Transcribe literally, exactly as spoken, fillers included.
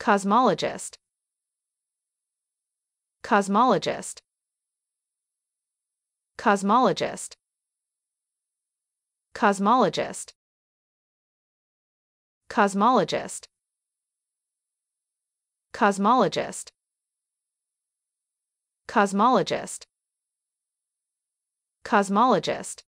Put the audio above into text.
Cosmologist. Cosmologist. Cosmologist. Cosmologist. Cosmologist. Cosmologist. Cosmologist. Cosmologist.